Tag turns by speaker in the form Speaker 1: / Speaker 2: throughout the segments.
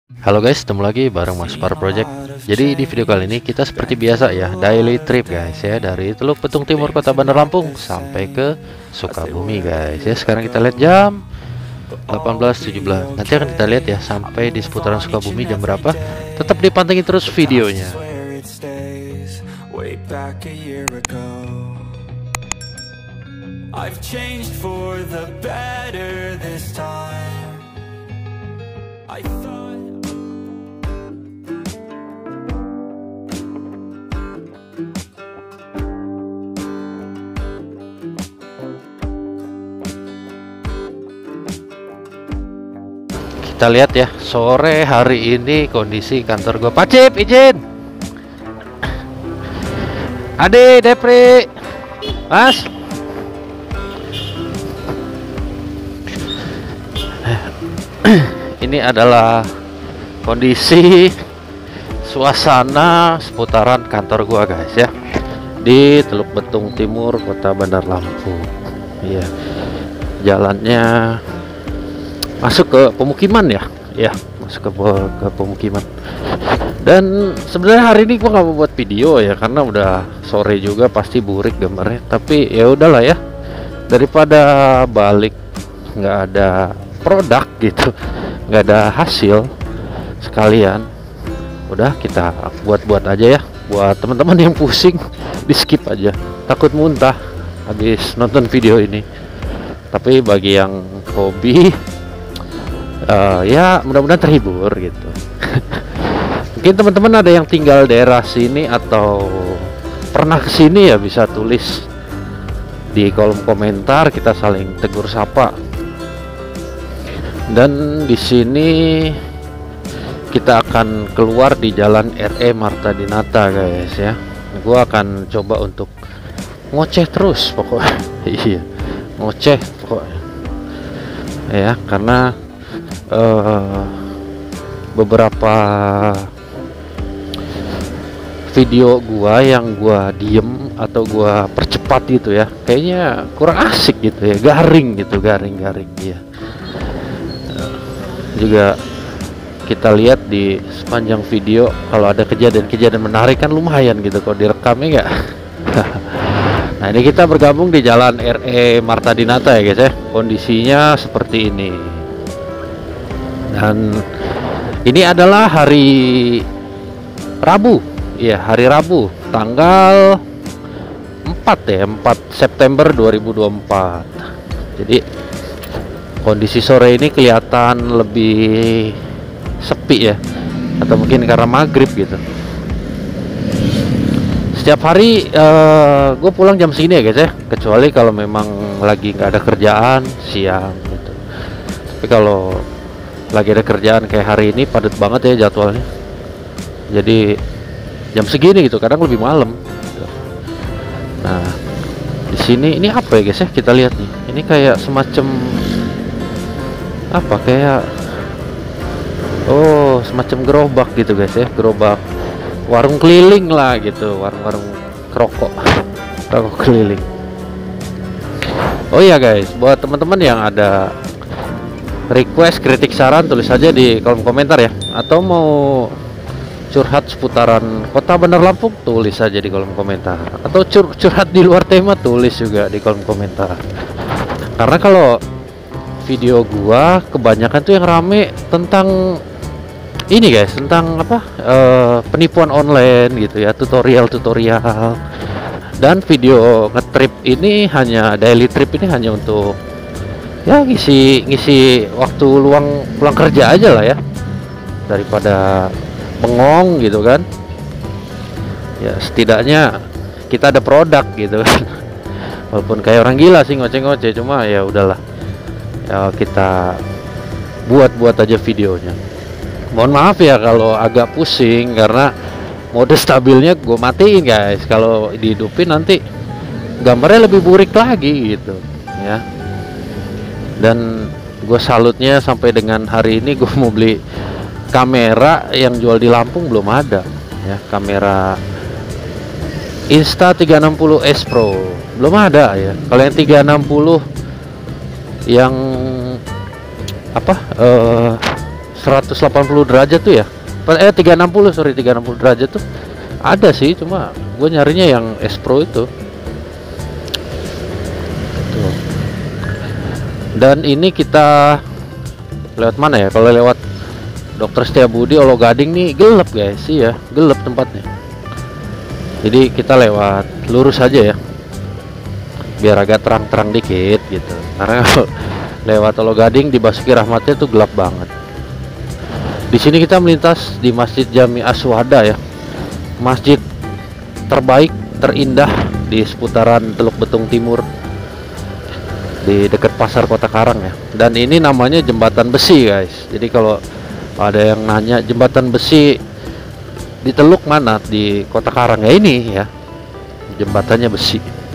Speaker 1: Halo guys, ketemu lagi bareng Mas Par Project. Jadi di video kali ini kita seperti biasa ya, daily trip guys ya, dari Teluk Betung Timur Kota Bandar Lampung sampai ke Sukabumi guys ya. Sekarang kita lihat jam 18.17. Nanti akan kita lihat ya sampai di seputaran Sukabumi jam berapa. Tetap dipantengin terus videonya. I've changed for the better this time. I thought kita lihat ya sore hari ini kondisi kantor gua. Pak Cip izin. Ade Depri Mas ini adalah kondisi suasana seputaran kantor gua guys ya, di Teluk Betung Timur Kota Bandar Lampung. Iya, jalannya masuk ke pemukiman ya, masuk ke pemukiman. Dan sebenarnya hari ini gua nggak mau buat video ya, karena udah sore juga, pasti burik gambarnya. Tapi ya udahlah ya, daripada balik nggak ada produk gitu, nggak ada hasil, sekalian udah kita buat aja ya. Buat teman-teman yang pusing, di skip aja, takut muntah habis nonton video ini. Tapi bagi yang hobi, ya mudah-mudahan terhibur gitu. Mungkin teman-teman ada yang tinggal daerah sini atau pernah kesini ya, bisa tulis di kolom komentar, kita saling tegur sapa. Dan di sini kita akan keluar di jalan RE Marta Dinata guys ya. Gua akan coba untuk ngoceh terus pokoknya. Iya, ngoceh pokoknya ya, karena beberapa video gua yang gua diem atau gua percepat gitu ya, kayaknya kurang asik gitu ya, garing gitu, garing ya. Juga kita lihat di sepanjang video, kalau ada kejadian-kejadian menarik kan lumayan gitu kalau direkamnya enggak. Nah ini kita bergabung di jalan RE Marta Dinata ya guys ya, kondisinya seperti ini. Dan ini adalah hari Rabu. Iya, hari Rabu, tanggal 4 September 2024. Jadi kondisi sore ini kelihatan lebih sepi ya, atau mungkin karena maghrib gitu. Setiap hari gue pulang jam segini ya guys ya, kecuali kalau memang lagi nggak ada kerjaan siang gitu. Tapi kalau lagi ada kerjaan kayak hari ini padat banget ya jadwalnya, jadi jam segini gitu, kadang lebih malam gitu. Nah di sini ini apa ya guys ya, kita lihat nih, ini kayak semacam apa, kayak semacam gerobak gitu guys ya, gerobak warung keliling lah gitu, warung rokok keliling. Oh iya guys, buat teman-teman yang ada request, kritik, saran, tulis aja di kolom komentar ya. Atau mau curhat seputaran Kota Bandar Lampung, tulis aja di kolom komentar. Atau curhat di luar tema, tulis juga di kolom komentar. Karena kalau video gua kebanyakan tuh yang rame tentang ini guys, tentang apa, penipuan online gitu ya, tutorial. Dan video ngetrip ini hanya daily trip ini hanya untuk ya ngisi waktu luang pulang kerja aja lah ya, daripada bengong gitu kan ya. Setidaknya kita ada produk gitu kan. Walaupun kayak orang gila sih ngoceh-ngoceh, cuma ya udahlah ya, kita buat aja videonya. Mohon maaf ya kalau agak pusing, karena mode stabilnya gue matiin guys. Kalau dihidupin nanti gambarnya lebih burik lagi gitu ya. Dan gue salutnya sampai dengan hari ini gue mau beli kamera yang jual di Lampung belum ada ya, kamera Insta360S Pro belum ada ya. Kalau yang 360 yang apa 180 derajat tuh ya, 360, sorry, 360 derajat tuh ada sih, cuma gue nyarinya yang S Pro itu tuh. Dan ini kita lewat mana ya? Kalau lewat Dr. Setiabudi Olo Gading nih gelap guys, sih ya, gelap tempatnya. Jadi kita lewat lurus aja ya, biar agak terang-terang dikit gitu. Karena lewat Olo Gading di Basuki Rahmatnya tuh gelap banget. Di sini kita melintas di Masjid Jami Aswada ya, masjid terbaik, terindah di seputaran Teluk Betung Timur, di dekat pasar Kota Karang ya. Dan ini namanya jembatan besi guys. Jadi kalau ada yang nanya jembatan besi di Teluk mana, di Kota Karang ya, ini ya jembatannya besi.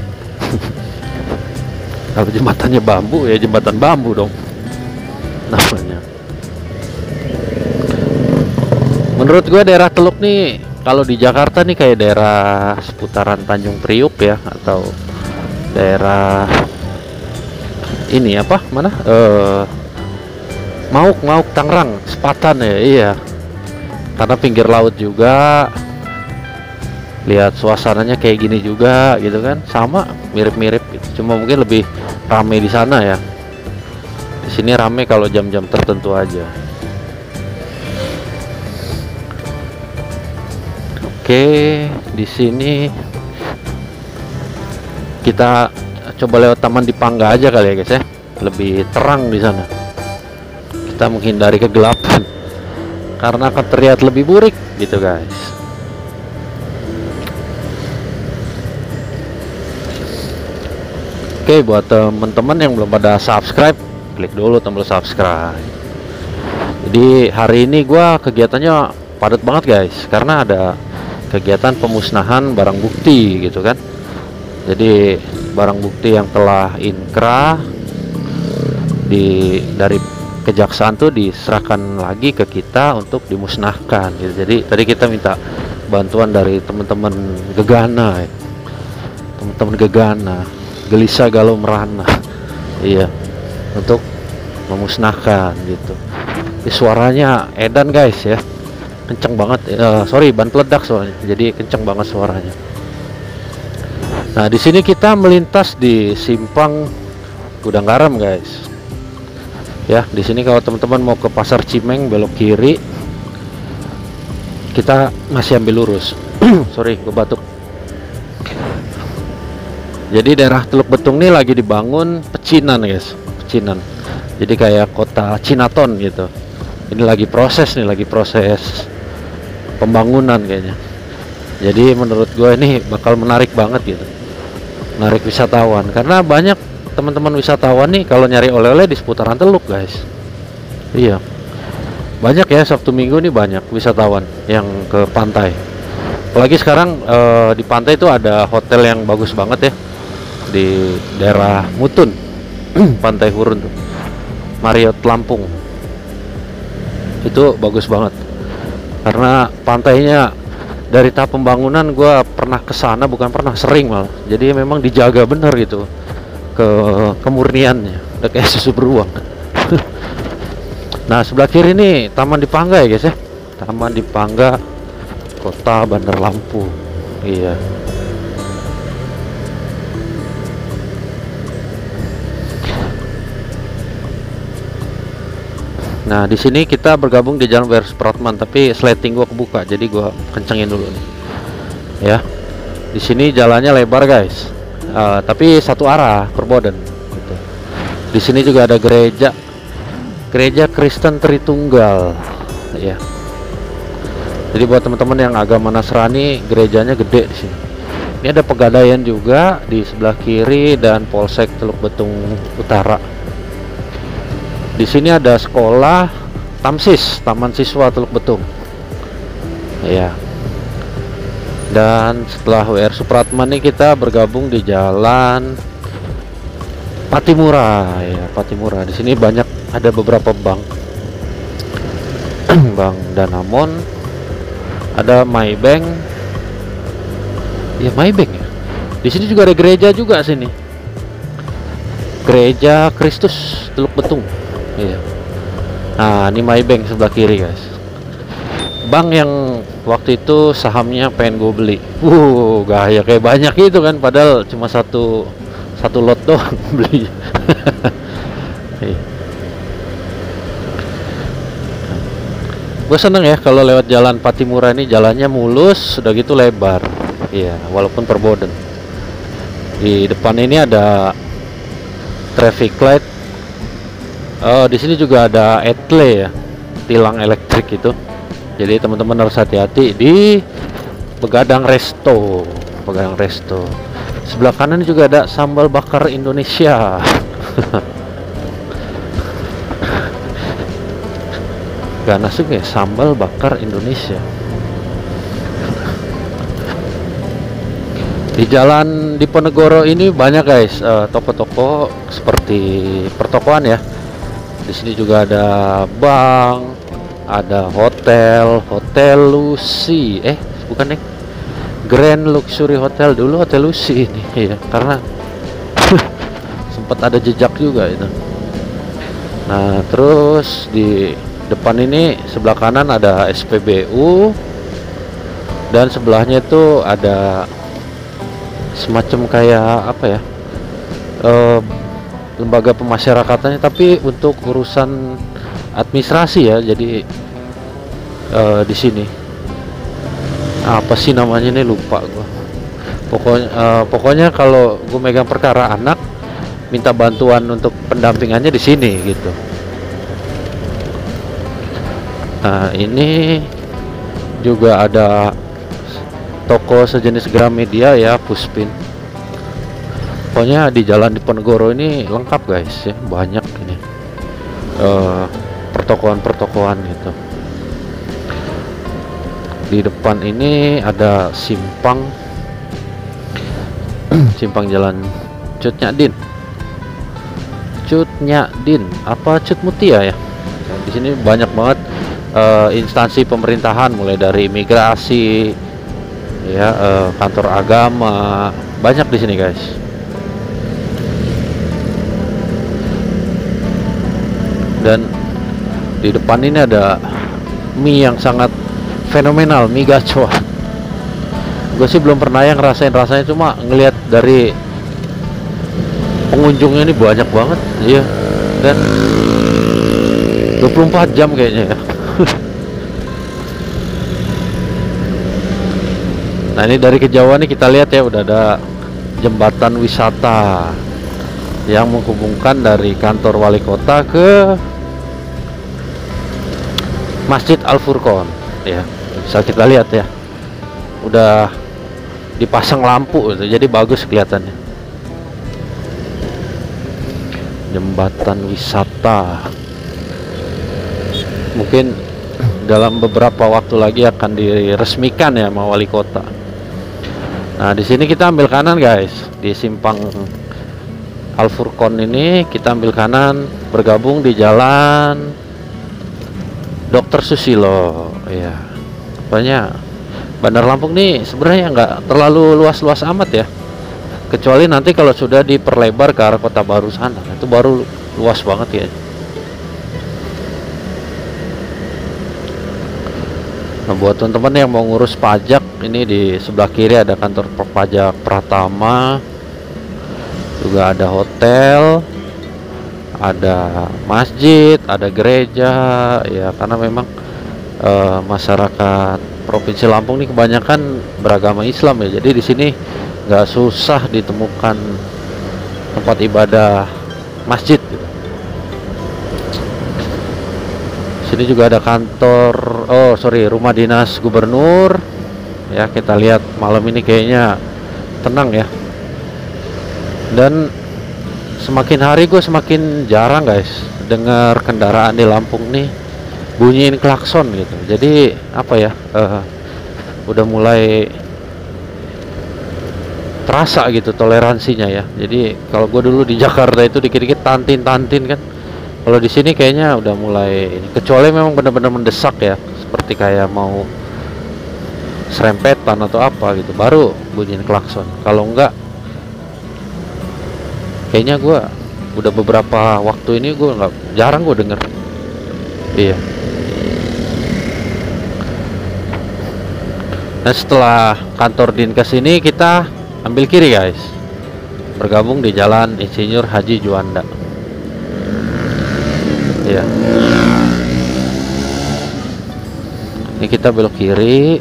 Speaker 1: Kalau jembatannya bambu ya jembatan bambu dong namanya. Menurut gue daerah Teluk nih, kalau di Jakarta nih kayak daerah seputaran Tanjung Priuk ya, atau daerah ini apa, mana, Mauk Tangerang Sepatan ya. Iya, karena pinggir laut juga, lihat suasananya kayak gini juga gitu kan, sama mirip-mirip gitu. Cuma mungkin lebih rame di sana ya. Di sini rame kalau jam-jam tertentu aja. Oke, di sini kita coba lewat Taman Dipangga aja kali ya guys ya, lebih terang di sana. Kita menghindari kegelapan karena akan terlihat lebih burik gitu guys. Oke, buat teman-teman yang belum pada subscribe, klik dulu tombol subscribe. Jadi hari ini gua kegiatannya padat banget guys, karena ada kegiatan pemusnahan barang bukti gitu kan. Jadi barang bukti yang telah inkrah dari kejaksaan tuh diserahkan lagi ke kita untuk dimusnahkan gitu. Jadi tadi kita minta bantuan dari teman-teman Gegana ya. Teman-teman Gegana, gelisah galau merana. Iya, untuk memusnahkan gitu. Suaranya edan guys ya, kenceng banget. Sorry, ban peledak soalnya, jadi kenceng banget suaranya. Nah, di sini kita melintas di simpang Gudang Garam guys. Ya, di sini kalau teman-teman mau ke Pasar Cimeng belok kiri, kita masih ambil lurus. Sorry, gue batuk. Jadi daerah Teluk Betung ini lagi dibangun pecinan guys, pecinan. Jadi kayak kota Cinaton gitu. Ini lagi proses pembangunan kayaknya. Jadi menurut gue ini bakal menarik banget gitu, menarik wisatawan, karena banyak teman-teman wisatawan nih kalau nyari oleh-oleh di seputaran Teluk guys. Iya, banyak ya, Sabtu Minggu nih banyak wisatawan yang ke pantai. Apalagi sekarang di pantai itu ada hotel yang bagus banget ya, di daerah Mutun. Pantai Hurun tuh, Marriott Lampung, itu bagus banget karena pantainya dari tahap pembangunan. Gue pernah kesana, bukan pernah, sering malah. Jadi memang dijaga bener gitu kemurniannya, udah kayak susu beruang. Nah, sebelah kiri nih Taman Dipangga ya guys ya, Taman Dipangga Kota Bandar Lampung. Iya, nah di sini kita bergabung di Jalan WR Supratman, tapi sleting gua kebuka, jadi gua kencengin dulu nih ya. Di sini jalannya lebar guys, tapi satu arah Perboden gitu. Di sini juga ada gereja Kristen Tritunggal ya. Jadi buat teman-teman yang agama Nasrani, gerejanya gede di sini. Ini ada Pegadaian juga di sebelah kiri dan Polsek Teluk Betung Utara. Di sini ada sekolah Tamsis, Taman Siswa Teluk Betung ya. Dan setelah WR Supratman nih kita bergabung di Jalan Patimura ya, Patimura. Di sini banyak, ada beberapa bank. Bank Danamon, ada Maybank. Ya, Maybank ya. Di sini juga ada gereja juga sini. Gereja Kristus Teluk Betung. Iya. Nah, ini Maybank sebelah kiri guys, bank yang waktu itu sahamnya pengen gue beli. Gaya kayak banyak itu kan, padahal cuma satu lot doang beli. Gue seneng ya kalau lewat jalan Patimura ini, jalannya mulus, sudah gitu lebar. Iya, walaupun perboden. Di depan ini ada traffic light. Oh, di sini juga ada etle ya, tilang elektrik itu. Jadi teman-teman harus hati-hati di Begadang Resto. Begadang Resto. Sebelah kanan juga ada sambal bakar Indonesia. Gak nasib ya, sambal bakar Indonesia. Di jalan Diponegoro ini banyak guys toko-toko seperti pertokoan ya. Di sini juga ada bank, ada hotel Lucy, bukan nih, Grand Luxury Hotel, dulu Hotel Lucy ini ya, karena sempat ada jejak juga itu. Nah, terus di depan ini sebelah kanan ada SPBU, dan sebelahnya itu ada semacam kayak apa ya, lembaga pemasyarakatannya, tapi untuk urusan administrasi ya. Jadi di sini apa sih namanya ini, lupa gua. Pokoknya kalau gue megang perkara anak, minta bantuan untuk pendampingannya di sini gitu. Nah, ini juga ada toko sejenis Gramedia ya, Puspin. Pokoknya di jalan Diponegoro ini lengkap guys ya, banyak ini pertokoan gitu. Di depan ini ada simpang simpang jalan Cut Nyadin apa Cut Mutia ya. Nah, di sini banyak banget instansi pemerintahan, mulai dari imigrasi ya, kantor agama, banyak di sini guys. Dan di depan ini ada mie yang sangat fenomenal, mie gacoa. Gue sih belum pernah yang ngerasain rasanya, cuma ngelihat dari pengunjungnya ini banyak banget ya, dan 24 jam kayaknya ya. Nah, ini dari kejauhan nih kita lihat ya, udah ada jembatan wisata yang menghubungkan dari kantor wali kota ke Masjid Al Furqon ya. Bisa kita lihat ya, udah dipasang lampu gitu, jadi bagus kelihatannya. Jembatan wisata mungkin dalam beberapa waktu lagi akan diresmikan ya sama wali kota. Nah, di sini kita ambil kanan guys, di simpang Al Furqon ini kita ambil kanan, bergabung di jalan Dr. Susilo ya. Pokoknya Bandar Lampung nih sebenarnya nggak terlalu luas-luas amat ya, kecuali nanti kalau sudah diperlebar ke arah Kota Baru sana, itu baru luas banget ya. Nah, buat teman-teman yang mau ngurus pajak, ini di sebelah kiri ada kantor pajak Pratama, juga ada hotel, ada masjid, ada gereja ya, karena memang masyarakat Provinsi Lampung ini kebanyakan beragama Islam ya. Jadi di sini nggak susah ditemukan tempat ibadah masjid gitu. Sini juga ada kantor, rumah dinas gubernur ya. Kita lihat malam ini kayaknya tenang ya, dan semakin hari gue semakin jarang guys dengar kendaraan di Lampung nih bunyiin klakson gitu. Jadi apa ya, udah mulai terasa gitu toleransinya ya. Jadi kalau gue dulu di Jakarta itu dikit-dikit tantin kan, kalau di sini kayaknya udah mulai ini, kecuali memang benar-benar mendesak ya, seperti kayak mau serempetan atau apa gitu, baru bunyiin klakson. Kalau enggak, kayaknya gue udah beberapa waktu ini gue jarang gue denger. Iya. Nah, setelah kantor Dinkes ini kita ambil kiri guys, bergabung di Jalan Insinyur Haji Juanda. Iya. Ini kita belok kiri.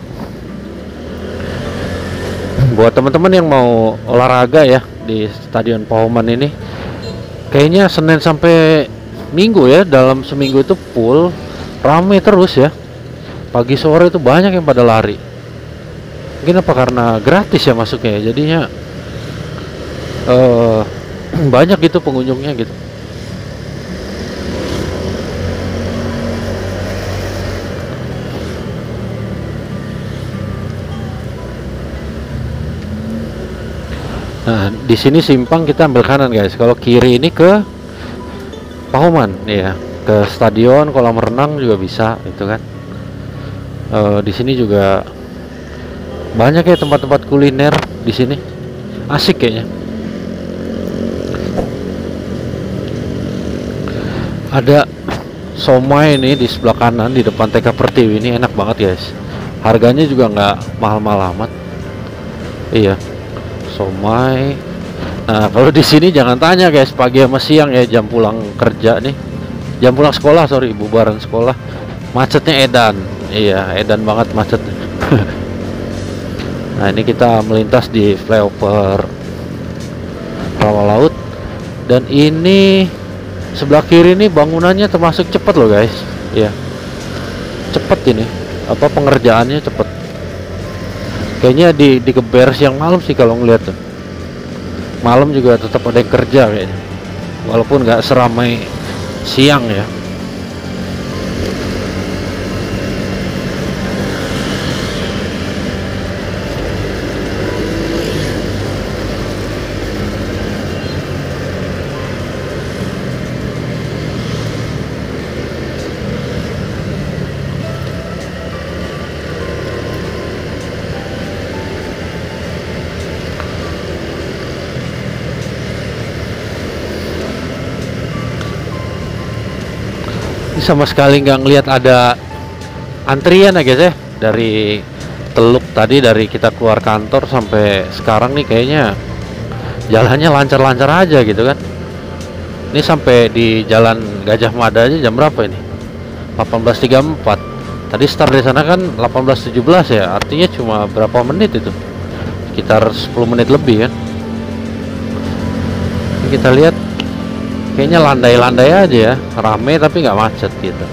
Speaker 1: Buat teman-teman yang mau olahraga ya di Stadion Pahoman ini, kayaknya Senin sampai Minggu ya, dalam seminggu itu full, rame terus ya. Pagi sore itu banyak yang pada lari. Mungkin apa karena gratis ya masuknya ya, jadinya banyak gitu pengunjungnya gitu. Nah, di sini simpang kita ambil kanan guys. Kalau kiri ini ke Pahoman ya, ke stadion, kolam renang juga bisa itu kan. Di sini juga banyak ya tempat-tempat kuliner di sini, asik kayaknya. Ada somai ini di sebelah kanan di depan TK Pertiwi, ini enak banget guys. Harganya juga nggak mahal-mahal amat. Iya, somai. Nah, kalau di sini jangan tanya guys, pagi sama siang ya, jam pulang kerja nih, jam pulang sekolah, sorry, bubaran sekolah, macetnya edan. Iya, edan banget macetnya. Nah, ini kita melintas di flyover Rawa Laut, dan ini sebelah kiri ini bangunannya termasuk cepat loh guys. Iya, cepet ini, apa pengerjaannya cepet. Kayaknya digeber siang malam sih kalau ngeliat tuh. Malam juga tetap ada yang kerja kayaknya, walaupun nggak seramai siang ya. Sama sekali nggak ngelihat ada antrian ya guys ya, dari Teluk tadi, dari kita keluar kantor sampai sekarang nih kayaknya jalannya lancar-lancar aja gitu kan. Ini sampai di Jalan Gajah Mada aja jam berapa ini? 18.34. Tadi start di sana kan 18.17 ya, artinya cuma berapa menit itu, sekitar 10 menit lebih kan. Ini kita lihat kayaknya landai-landai aja ya, rame tapi nggak macet gitu.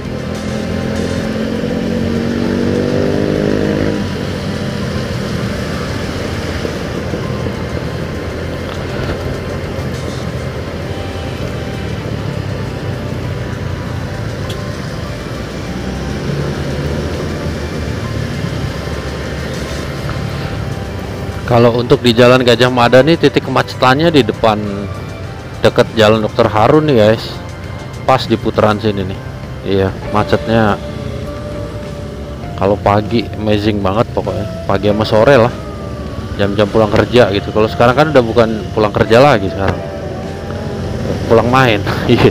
Speaker 1: Kalau untuk di Jalan Gajah Mada nih, titik kemacetannya di depan deket Jalan Dr. Harun nih guys, pas di putaran sini nih. Iya, macetnya kalau pagi amazing banget pokoknya, pagi sama sore lah, jam-jam pulang kerja gitu. Kalau sekarang kan udah bukan pulang kerja lagi, sekarang pulang main. Iya.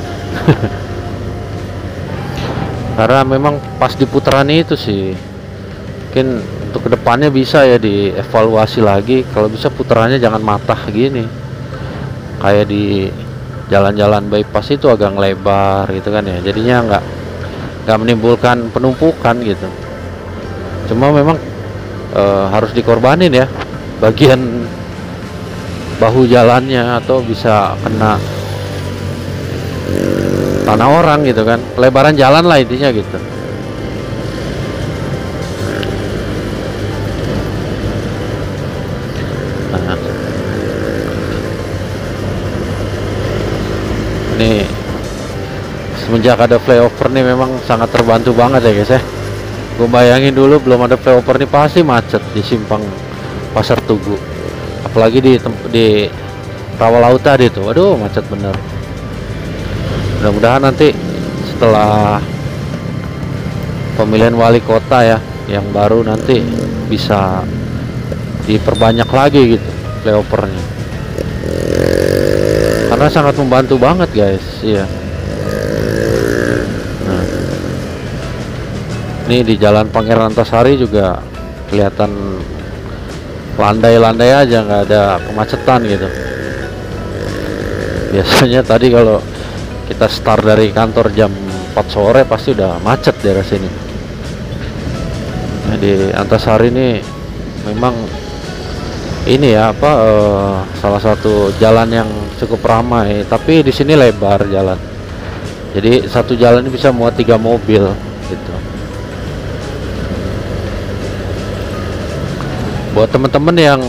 Speaker 1: Karena memang pas di putaran itu sih, mungkin untuk kedepannya bisa ya dievaluasi lagi, kalau bisa putarannya jangan matah gini, kayak di jalan-jalan bypass itu agak lebar gitu kan ya, jadinya nggak menimbulkan penumpukan gitu. Cuma memang harus dikorbanin ya bagian bahu jalannya, atau bisa kena tanah orang gitu kan, lebaran jalan lah intinya gitu. Nih, semenjak ada flyover nih memang sangat terbantu banget ya guys ya. Gue bayangin dulu belum ada flyover nih pasti macet di simpang Pasar Tugu, apalagi di Rawa Laut tadi tuh, waduh macet bener. Mudah-mudahan nanti setelah pemilihan wali kota ya yang baru, nanti bisa diperbanyak lagi gitu flyovernya, karena sangat membantu banget guys. Iya. Nah, Nih di Jalan Pangeran Antasari juga kelihatan landai-landai aja, nggak ada kemacetan gitu. Biasanya tadi kalau kita start dari kantor jam 4 sore pasti udah macet daerah sini. Nah, di Antasari ini memang ini ya apa salah satu jalan yang cukup ramai, tapi di sini lebar jalan. Jadi satu jalan ini bisa muat 3 mobil gitu. Buat teman-teman yang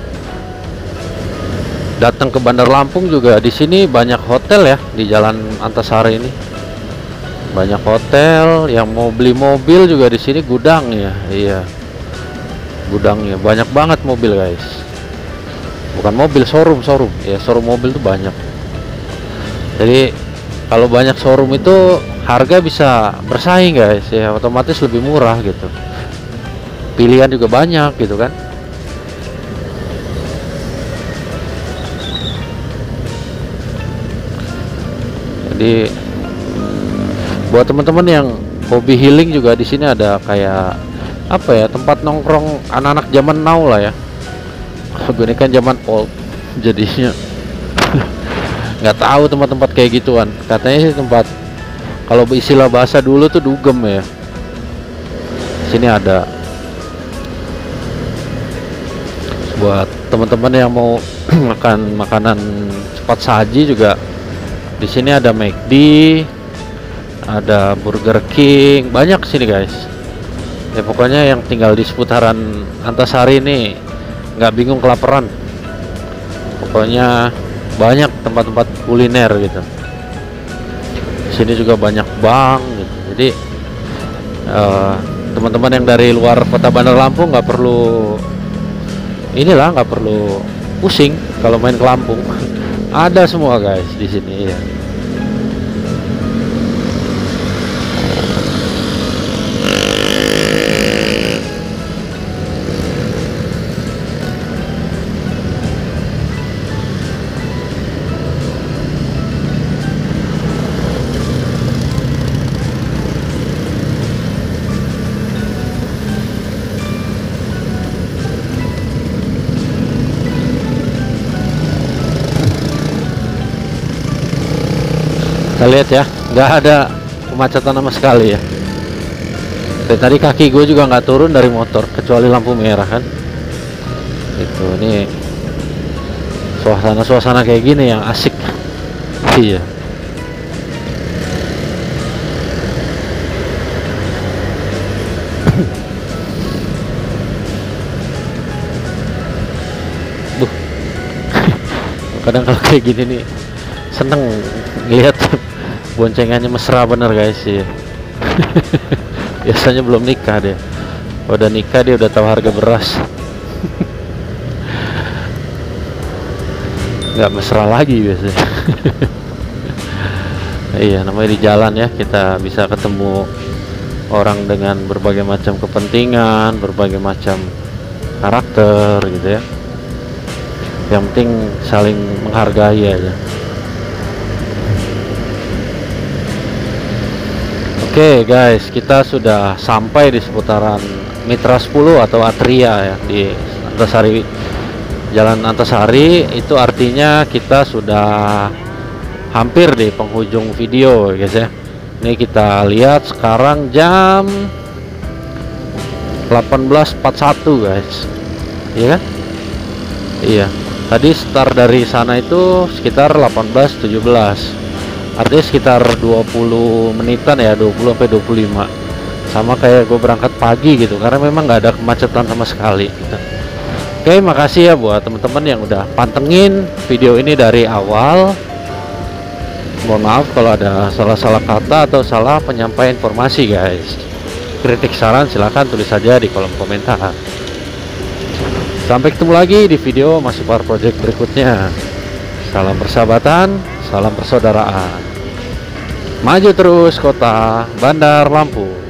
Speaker 1: datang ke Bandar Lampung juga, di sini banyak hotel ya di Jalan Antasari ini. Banyak hotel, yang mau beli mobil juga di sini gudang ya. Iya. Gudangnya banyak banget mobil, guys. Bukan mobil, showroom. Ya, showroom mobil tuh banyak. Jadi kalau banyak showroom itu harga bisa bersaing, guys. Ya, otomatis lebih murah gitu. Pilihan juga banyak gitu kan. Jadi buat teman-teman yang hobi healing juga di sini ada kayak apa ya, tempat nongkrong anak-anak zaman now lah ya. Gue ini kan zaman old, jadinya nggak tahu tempat-tempat kayak gituan. Katanya sih tempat, kalau istilah bahasa dulu tuh dugem ya. Sini ada buat teman-teman yang mau makan makanan cepat saji juga. Di sini ada McD, ada Burger King, banyak sini guys. Ya pokoknya yang tinggal di seputaran Antasari ini nggak bingung kelaparan. Pokoknya banyak tempat-tempat kuliner gitu. Di sini juga banyak bank gitu. Jadi teman-teman yang dari luar kota Bandar Lampung nggak perlu nggak perlu pusing kalau main ke Lampung. Ada semua guys di sini ya. Kita lihat ya, nggak ada kemacetan sama sekali ya. Dari tadi kaki gue juga nggak turun dari motor kecuali lampu merah kan. Itu ini suasana kayak gini yang asik. Iya. Kadang kalau kayak gini nih seneng lihat boncengannya, mesra bener guys ya. Biasanya belum nikah deh, udah nikah dia udah tahu harga beras. Nggak mesra lagi biasanya. Iya, namanya di jalan ya, kita bisa ketemu orang dengan berbagai macam kepentingan, berbagai macam karakter gitu ya. Yang penting saling menghargai aja. Oke guys, kita sudah sampai di seputaran Mitra 10 atau Atria ya, di Antasari, Jalan Antasari. Itu artinya kita sudah hampir di penghujung video guys ya. Ini kita lihat sekarang jam 18.41 guys. Iya kan? Iya. Tadi start dari sana itu sekitar 18.17. Artinya sekitar 20 menitan ya, 20 sampai 25. Sama kayak gue berangkat pagi gitu, karena memang nggak ada kemacetan sama sekali gitu. Oke, makasih ya buat teman-teman yang udah pantengin video ini dari awal. Mohon maaf kalau ada salah-salah kata atau salah penyampaian informasi guys. Kritik saran silahkan tulis saja di kolom komentar. Sampai ketemu lagi di video Mas Supar Project berikutnya. Salam persahabatan, salam persaudaraan. Maju terus kota Bandar Lampung.